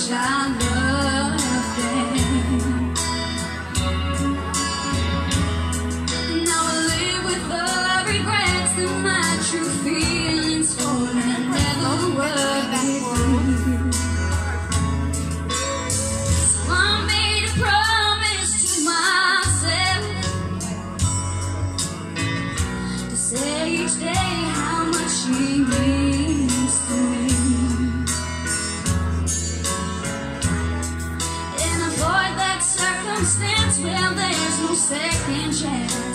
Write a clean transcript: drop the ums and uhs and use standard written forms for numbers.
much I love them. Now I live with the regrets that my true feelings for and never were before. So I made a promise to myself to say each day how much she means to me. Circumstance where there's no second chance.